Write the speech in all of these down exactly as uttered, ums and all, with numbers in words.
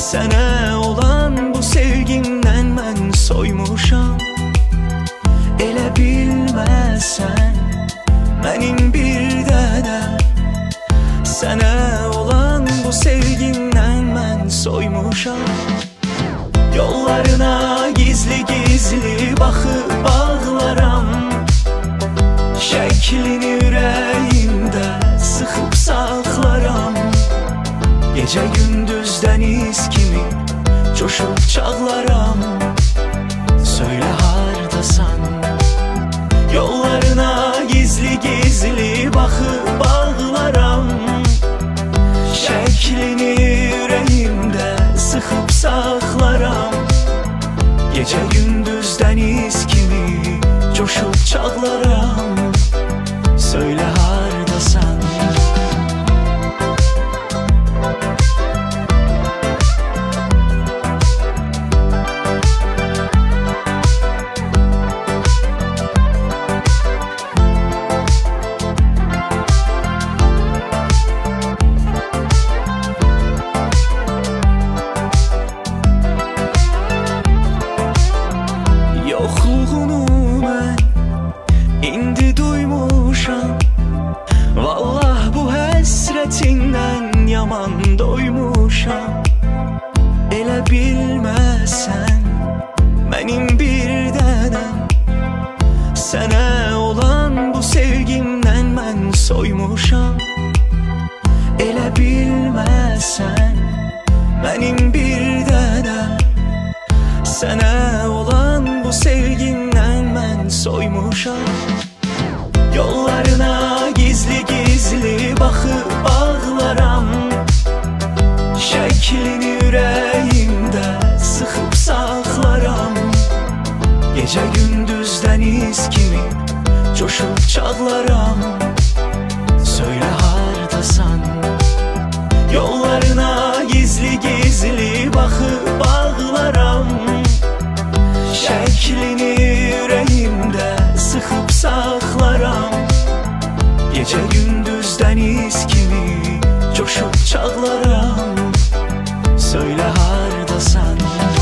Sənə olan bu sevgimdən mən soymuşam. Elə bilməsən mənim bir dənə. Sənə olan bu sevgimdən mən soymuşam. Yollarına gizli gizli baxıb bağlaram. Şəklini ürəyimdə sıxıb saxlaram. Gecə gündüz dəniz kimi coşub çağlaram. Söylə hardasan? Yollarına gizli gizli baxıb bağlaram. Şəklini ürəyimdə sıxıb saxlaram. Gecə gündüz dəniz kimi coşub çağlaram. Söylə hardasan? Yoxluğunu mən indi duymuşam. Vallah bu həsrətindən yaman doymuşam. Elə bilməsən mənim bir dənəm. Sənə olan bu sevgimdən mən soymuşam. Elə bilməsən mənim bir dənəm. Sənə olan bu sevgimdən mən soymuşam. Yollarına gizli gizli baxıb bağlaram. Şəklini ürəyimdə sıxıb saxlaram. Gecə gündüz dəniz kimi coşub çağlaram. Söylə hardasan? Yollarına gizli gizli baxıb bağlaram. Şəklini ürəyimdə sıxıb saxlaram. Gecə gündüz dəniz kimi coşub çağlaram. Söylə hardasan?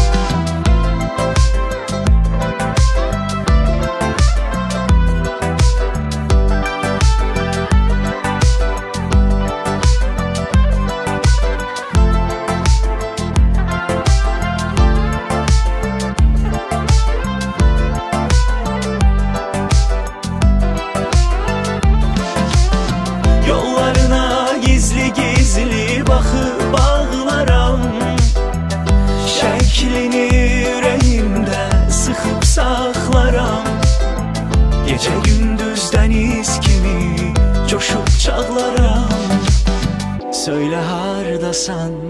Şəklini ürəyimdə sıxıb saxlaram. Gecə gündüz dəniz kimi coşub çağlaram. Söylə hardasan?